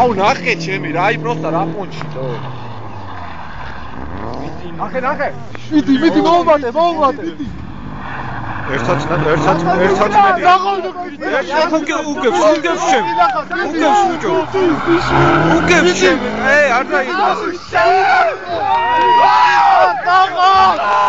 აუ ნახე ჩემი რა აი პროსტა რა პონჩი თო ნახე მიდი მოუმატე ერთად უგებს ჩემი არ დაიწყო